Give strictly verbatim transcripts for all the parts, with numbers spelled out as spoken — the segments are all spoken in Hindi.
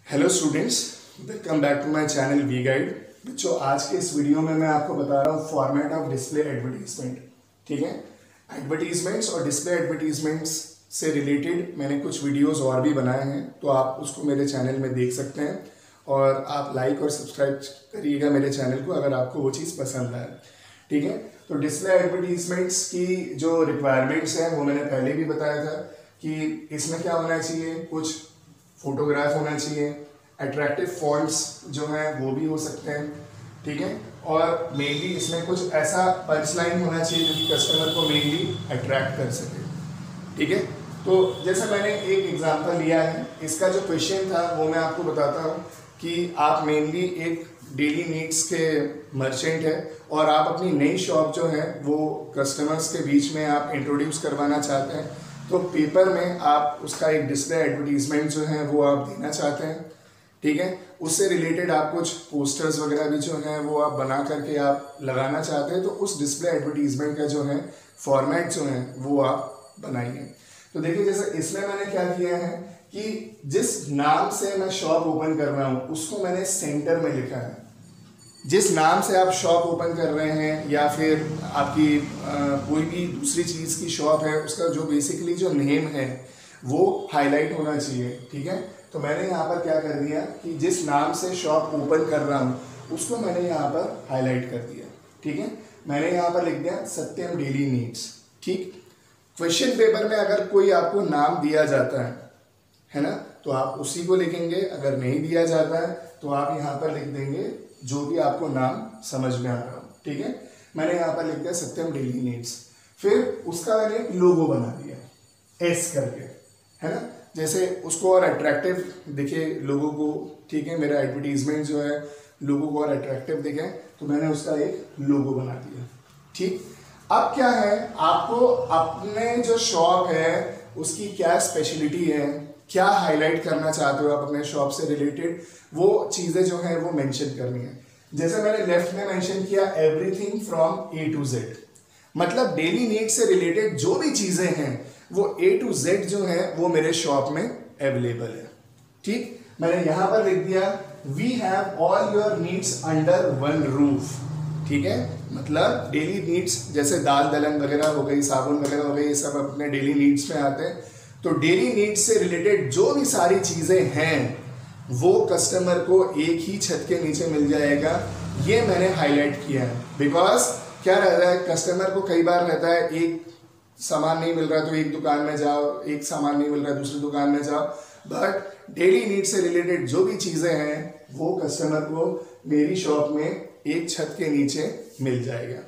Hello students, welcome back to my channel V guide. बच्चों, आज के इस वीडियो में मैं आपको बता रहा हूँ फॉर्मेट ऑफ डिस्प्ले एडवर्टीजमेंट। ठीक है, एडवर्टीजमेंट्स और डिस्प्ले एडवर्टीजमेंट्स से रिलेटेड मैंने कुछ वीडियोस और भी बनाए हैं, तो आप उसको मेरे चैनल में देख सकते हैं और आप लाइक और सब्सक्राइब करिएगा मेरे चैनल को अगर आपको वो चीज़ पसंद आए। ठीक है, तो डिस्प्ले एडवर्टीजमेंट्स की जो रिक्वायरमेंट्स हैं वो मैंने पहले भी बताया था कि इसमें क्या होना चाहिए, कुछ फोटोग्राफ होना चाहिए, अट्रैक्टिव फॉन्ट्स जो हैं वो भी हो सकते हैं। ठीक है, और मेनली इसमें कुछ ऐसा पंच लाइन होना चाहिए जो कि कस्टमर को मेनली अट्रैक्ट कर सके। ठीक है, तो जैसे मैंने एक एग्जांपल लिया है, इसका जो क्वेश्चन था वो मैं आपको बताता हूँ कि आप मेनली एक डेली नीड्स के मर्चेंट है और आप अपनी नई शॉप जो है वो कस्टमर्स के बीच में आप इंट्रोड्यूस करवाना चाहते हैं, तो पेपर में आप उसका एक डिस्प्ले एडवर्टीजमेंट जो है वो आप देना चाहते हैं। ठीक है, उससे रिलेटेड आप कुछ पोस्टर्स वगैरह भी जो हैं वो आप बना करके आप लगाना चाहते हैं, तो उस डिस्प्ले एडवर्टीजमेंट का जो है फॉर्मेट जो है वो आप बनाइए। तो देखिए, जैसे इसमें मैंने क्या किया है कि जिस नाम से मैं शॉप ओपन कर रहा हूँ उसको मैंने सेंटर में लिखा है। जिस नाम से आप शॉप ओपन कर रहे हैं या फिर आपकी आ, कोई भी दूसरी चीज़ की शॉप है, उसका जो बेसिकली जो नेम है वो हाईलाइट होना चाहिए। ठीक है, तो मैंने यहाँ पर क्या कर दिया कि जिस नाम से शॉप ओपन कर रहा हूँ उसको मैंने यहाँ पर हाईलाइट कर दिया। ठीक है, मैंने यहाँ पर लिख दिया सत्यम डेली नीड्स। ठीक, क्वेश्चन पेपर में अगर कोई आपको नाम दिया जाता है है ना, तो आप उसी को लिखेंगे। अगर नहीं दिया जाता है तो आप यहाँ पर लिख देंगे जो भी आपको नाम समझ में आ रहा हो। ठीक है, मैंने यहाँ पर लिख दिया सत्यम डेली नीड्स, फिर उसका मैंने लोगो बना दिया एस करके, है ना, जैसे उसको और अट्रैक्टिव दिखे लोगों को। ठीक है, मेरा एडवर्टीजमेंट जो है लोगों को और अट्रैक्टिव दिखे, तो मैंने उसका एक लोगो बना दिया। ठीक, अब क्या है, आपको अपने जो शॉप है उसकी क्या स्पेशलिटी है, क्या हाईलाइट करना चाहते हो आप अपने शॉप से रिलेटेड, वो चीज़ें जो है वो मेंशन करनी है। जैसे मैंने लेफ्ट में मेंशन किया everything from A to Z, मतलब डेली नीड से रिलेटेड जो भी चीज़ें हैं वो ए टू जेड जो है वो मेरे शॉप में अवेलेबल है। ठीक, मैंने यहाँ पर लिख दिया we have all your needs under one roof. ठीक है, मतलब डेली नीड्स जैसे दाल दलहन वगैरह हो गई, साबुन वगैरह हो गई, ये सब अपने डेली नीड्स में आते हैं। तो डेली नीड्स से रिलेटेड जो भी सारी चीज़ें हैं वो कस्टमर को एक ही छत के नीचे मिल जाएगा, ये मैंने हाईलाइट किया है। बिकॉज क्या रहता है, कस्टमर को कई बार रहता है एक सामान नहीं मिल रहा तो एक दुकान में जाओ, एक सामान नहीं मिल रहा दूसरी दुकान में जाओ, बट डेली नीड से रिलेटेड जो भी चीज़ें हैं वो कस्टमर को मेरी शॉप में एक छत के नीचे मिल जाएगा।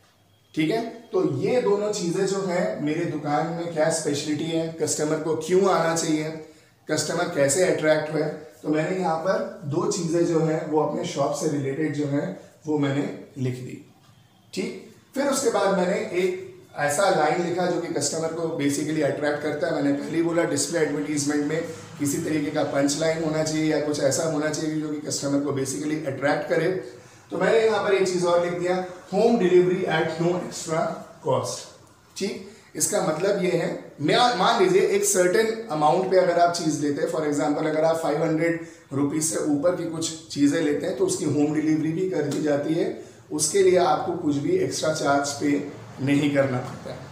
ठीक है, तो ये दोनों चीज़ें जो है मेरे दुकान में क्या स्पेशलिटी है, कस्टमर को क्यों आना चाहिए, कस्टमर कैसे अट्रैक्ट हुए, तो मैंने यहाँ पर दो चीज़ें जो हैं वो अपने शॉप से रिलेटेड जो है वो मैंने लिख दी। ठीक, फिर उसके बाद मैंने एक ऐसा लाइन लिखा जो कि कस्टमर को बेसिकली अट्रैक्ट करता है। मैंने पहले ही बोला डिस्प्ले एडवर्टीजमेंट में किसी तरीके का पंच लाइन होना चाहिए या कुछ ऐसा होना चाहिए जो कि कस्टमर को बेसिकली अट्रैक्ट करे। तो मैंने यहाँ पर एक चीज़ और लिख दिया, home delivery at no extra cost. ठीक, इसका मतलब ये है, मान लीजिए एक सर्टेन अमाउंट पे अगर आप चीज़ लेते हैं, फॉर एग्जांपल अगर आप फाइव हंड्रेड रुपीज़ से ऊपर की कुछ चीज़ें लेते हैं तो उसकी होम डिलीवरी भी कर दी जाती है, उसके लिए आपको कुछ भी एक्स्ट्रा चार्ज पे नहीं करना पड़ता है।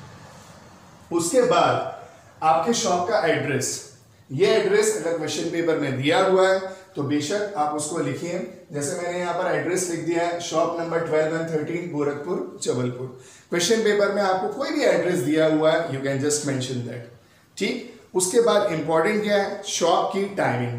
उसके बाद आपके शॉप का एड्रेस, ये एड्रेस अगर क्वेश्चन पेपर में दिया हुआ है तो बेशक आप उसको लिखिए। जैसे मैंने यहाँ पर एड्रेस लिख दिया है shop number twelve and thirteen Gorakhpur Jabalpur. Question paper में आपको कोई भी एड्रेस दिया हुआ है, you can just mention that. ठीक, उसके बाद इंपॉर्टेंट क्या है, शॉप की टाइमिंग।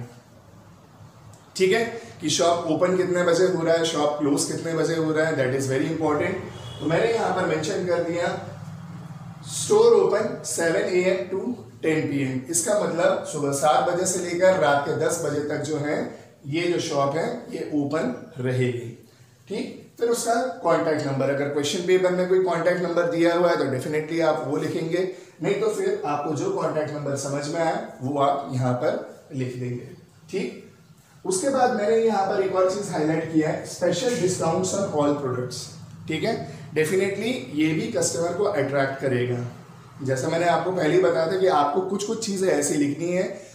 ठीक है, कि शॉप ओपन कितने बजे हो रहा है, शॉप क्लोज कितने बजे हो रहा है, दैट इज वेरी इंपॉर्टेंट। तो मैंने यहाँ पर मेंशन कर दिया store open seven A M to ten P M. इसका मतलब सुबह सात बजे से लेकर रात के दस बजे तक जो है ये जो शॉप है ये ओपन रहेगी। ठीक, फिर उसका कॉन्टैक्ट नंबर, अगर क्वेश्चन पेपर में कोई कॉन्टैक्ट नंबर दिया हुआ है तो डेफिनेटली आप वो लिखेंगे, नहीं तो फिर आपको जो कॉन्टैक्ट नंबर समझ में आए वो आप यहाँ पर लिख देंगे। ठीक, उसके बाद मैंने यहाँ पर एक और चीज हाईलाइट किया है, special discounts on all products. ठीक है, डेफिनेटली ये भी कस्टमर को अट्रैक्ट करेगा। जैसा मैंने आपको पहले ही बताया था कि आपको कुछ कुछ चीज़ें ऐसी लिखनी है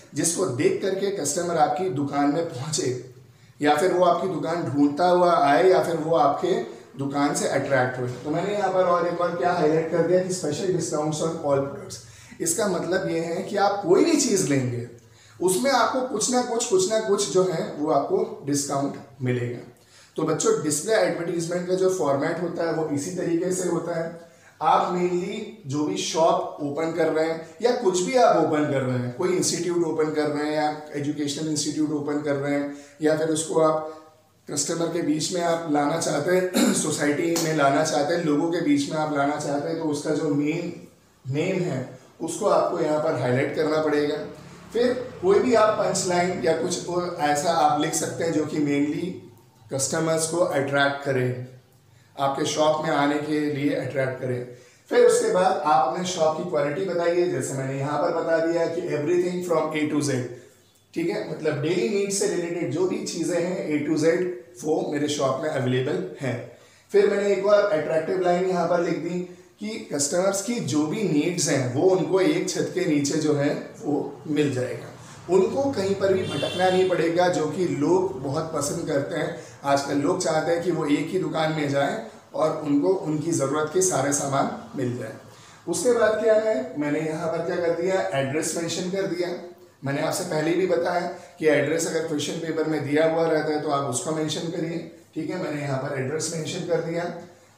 जिसको देख करके कस्टमर आपकी दुकान में पहुंचे, या फिर वो आपकी दुकान ढूंढता हुआ आए, या फिर वो आपके दुकान से अट्रैक्ट हुए। तो मैंने यहाँ पर और एक बार क्या हाईलाइट कर दिया कि special discounts on all products. इसका मतलब ये है कि आप कोई भी चीज़ लेंगे उसमें आपको कुछ ना कुछ कुछ ना कुछ जो है वो आपको डिस्काउंट मिलेगा। तो बच्चों, डिस्प्ले एडवर्टीजमेंट का जो फॉर्मेट होता है वो इसी तरीके से होता है। आप मेनली जो भी शॉप ओपन कर रहे हैं या कुछ भी आप ओपन कर रहे हैं, कोई इंस्टीट्यूट ओपन कर रहे हैं या एजुकेशनल इंस्टीट्यूट ओपन कर रहे हैं, या फिर उसको आप कस्टमर के बीच में आप लाना चाहते हैं, सोसाइटी में लाना चाहते हैं, लोगों के बीच में आप लाना चाहते हैं, तो उसका जो मेन नेम है उसको आपको यहाँ पर हाईलाइट करना पड़ेगा। फिर कोई भी आप पंच लाइन या कुछ ऐसा आप लिख सकते हैं जो कि मेनली कस्टमर्स को अट्रैक्ट करे, आपके शॉप में आने के लिए अट्रैक्ट करे। फिर उसके बाद आप अपने शॉप की क्वालिटी बताइए, जैसे मैंने यहाँ पर बता दिया कि everything from A to Z, ठीक है, मतलब डेली नीड्स से रिलेटेड जो भी चीज़ें हैं ए टू जेड वो मेरे शॉप में अवेलेबल हैं। फिर मैंने एक बार अट्रैक्टिव लाइन यहाँ पर लिख दी कि कस्टमर्स की जो भी नीड्स हैं वो उनको एक छत के नीचे जो है वो मिल जाएगा, उनको कहीं पर भी भटकना नहीं पड़ेगा, जो कि लोग बहुत पसंद करते हैं। आजकल लोग चाहते हैं कि वो एक ही दुकान में जाएं और उनको उनकी ज़रूरत के सारे सामान मिल जाए। उसके बाद क्या है, मैंने यहाँ पर क्या कर दिया, एड्रेस मेंशन कर दिया। मैंने आपसे पहले भी बताया कि एड्रेस अगर क्वेश्चन पेपर में दिया हुआ रहता है तो आप उसको मेंशन करिए, ठीक है। मैंने यहाँ पर एड्रेस मेंशन कर दिया।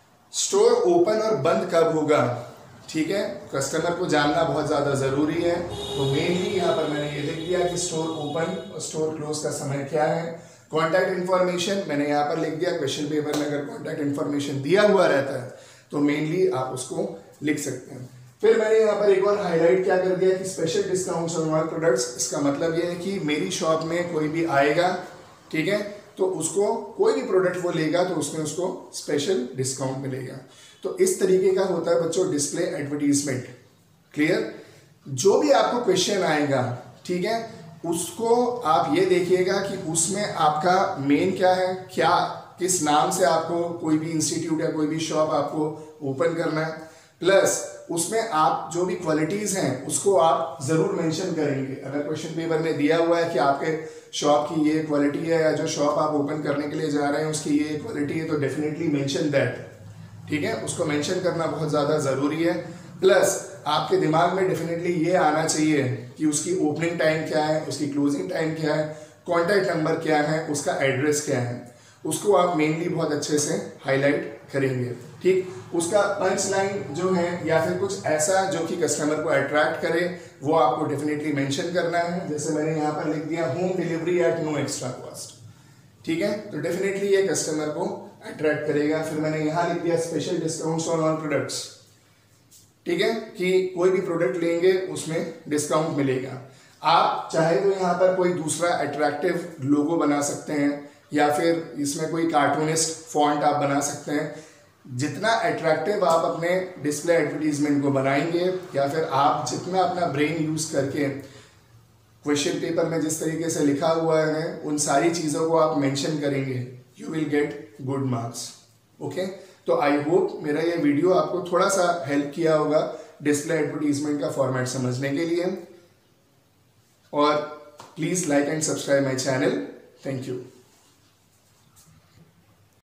स्टोर ओपन और बंद कब होगा, ठीक है, कस्टमर को जानना बहुत ज़्यादा ज़रूरी है। तो मेनली यहाँ पर मैंने ये लिख दिया कि स्टोर ओपन और स्टोर क्लोज का समय क्या है। कॉन्टैक्ट इन्फॉर्मेशन मैंने यहाँ पर लिख दिया, क्वेश्चन पेपर में अगर कॉन्टैक्ट इन्फॉर्मेशन दिया हुआ रहता है तो मेनली आप उसको लिख सकते हैं। फिर मैंने यहाँ पर एक और हाईलाइट क्या कर दिया कि special discounts on all products. इसका मतलब ये है कि मेरी शॉप में कोई भी आएगा, ठीक है, तो उसको कोई भी प्रोडक्ट वो लेगा तो उसमें उसको स्पेशल डिस्काउंट मिलेगा। तो इस तरीके का होता है बच्चों डिस्प्ले एडवर्टीजमेंट। क्लियर? जो भी आपको क्वेश्चन आएगा, ठीक है, उसको आप ये देखिएगा कि उसमें आपका मेन क्या है, क्या किस नाम से आपको कोई भी इंस्टीट्यूट या कोई भी शॉप आपको ओपन करना है, प्लस उसमें आप जो भी क्वालिटीज़ हैं उसको आप ज़रूर मेंशन करेंगे। अगर क्वेश्चन पेपर में दिया हुआ है कि आपके शॉप की ये क्वालिटी है या जो शॉप आप ओपन करने के लिए जा रहे हैं उसकी ये क्वालिटी है, तो डेफिनेटली मेंशन दैट, ठीक है, उसको मेंशन करना बहुत ज़्यादा ज़रूरी है। प्लस आपके दिमाग में डेफिनेटली ये आना चाहिए कि उसकी ओपनिंग टाइम क्या है, उसकी क्लोजिंग टाइम क्या है, कॉन्टैक्ट नंबर क्या है, उसका एड्रेस क्या है, उसको आप मेनली बहुत अच्छे से हाईलाइट करेंगे, ठीक। उसका पंच लाइन जो है या फिर कुछ ऐसा जो कि कस्टमर को अट्रैक्ट करे वो आपको डेफिनेटली मेंशन करना है। जैसे मैंने यहाँ पर लिख दिया home delivery at no extra cost, ठीक है, तो डेफिनेटली ये कस्टमर को अट्रैक्ट करेगा। फिर मैंने यहाँ लिख दिया special discounts on all products, ठीक है, कि कोई भी प्रोडक्ट लेंगे उसमें डिस्काउंट मिलेगा। आप चाहे तो यहाँ पर कोई दूसरा अट्रैक्टिव लोगो बना सकते हैं या फिर इसमें कोई कार्टूनिस्ट फॉन्ट आप बना सकते हैं। जितना अट्रैक्टिव आप अपने डिस्प्ले एडवर्टीजमेंट को बनाएंगे या फिर आप जितना अपना ब्रेन यूज़ करके क्वेश्चन पेपर में जिस तरीके से लिखा हुआ है उन सारी चीज़ों को आप मेंशन करेंगे, you will get good marks. Okay, तो आई होप मेरा ये वीडियो आपको थोड़ा सा हेल्प किया होगा डिस्प्ले एडवर्टीजमेंट का फॉर्मेट समझने के लिए। और please like and subscribe my channel. Thank you.